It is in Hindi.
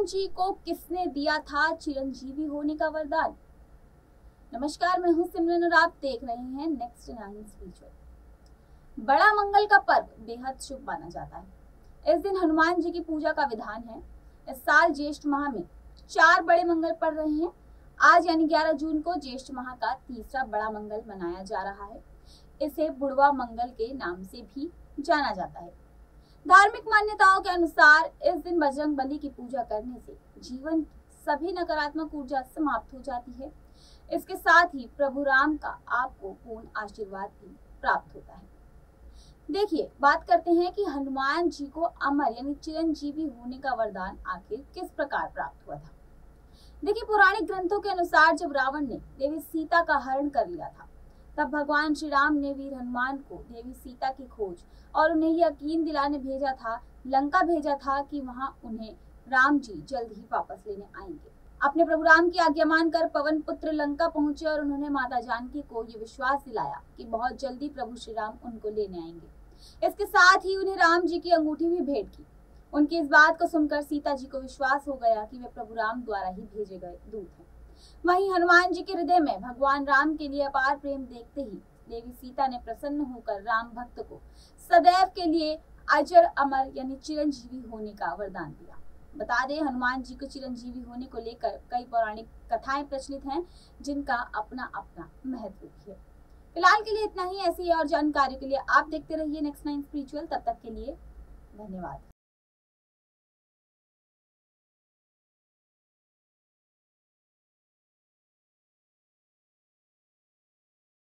हनुमान जी को किसने दिया था चिरंजीवी होने का वरदान? नमस्कार, मैं हूं सिमरन और आप देख रहे हैं नेक्स्ट 9 स्पिरिचुअल। बड़ा मंगल का पर्व बेहद शुभ माना जाता है। इस दिन हनुमान जी की पूजा का विधान है। इस साल ज्येष्ठ माह में 4 बड़े मंगल पड़ रहे हैं। आज यानी 11 जून को ज्येष्ठ माह का तीसरा बड़ा मंगल मनाया जा रहा है। इसे बुढ़वा मंगल के नाम से भी जाना जाता है। धार्मिक मान्यताओं के अनुसार इस दिन बजरंगबली की पूजा करने से जीवन की सभी नकारात्मक ऊर्जा समाप्त हो जाती है। इसके साथ ही प्रभु राम का आपको पूर्ण आशीर्वाद भी प्राप्त होता है। देखिए, बात करते हैं कि हनुमान जी को अमर यानी चिरंजीवी होने का वरदान आखिर किस प्रकार प्राप्त हुआ था। देखिए, पौराणिक ग्रंथों के अनुसार जब रावण ने देवी सीता का हरण कर लिया था, तब भगवान श्री राम ने वीर हनुमान को देवी सीता की खोज और उन्हें यकीन दिलाने भेजा था, लंका भेजा था कि वहां उन्हें राम जी जल्द ही वापस लेने आएंगे। अपने प्रभु राम की आज्ञा मानकर पवन पुत्र लंका पहुंचे और उन्होंने माता जानकी को ये विश्वास दिलाया कि बहुत जल्दी प्रभु श्री राम उनको लेने आएंगे। इसके साथ ही उन्हें राम जी की अंगूठी भी भेंट की। उनकी इस बात को सुनकर सीता जी को विश्वास हो गया कि वे प्रभु राम द्वारा ही भेजे गए दूत हैं। वहीं हनुमान जी के हृदय में भगवान राम के लिए अपार प्रेम देखते ही देवी सीता ने प्रसन्न होकर राम भक्त को सदैव के लिए अजर अमर यानी चिरंजीवी होने का वरदान दिया। बता दें, हनुमान जी को चिरंजीवी होने को लेकर कई पौराणिक कथाएं प्रचलित हैं, जिनका अपना अपना महत्व भी है। फिलहाल के लिए इतना ही। ऐसी और जानकारी के लिए आप देखते रहिए नेक्स्ट 9 स्पिरिचुअल। तब तक के लिए धन्यवाद।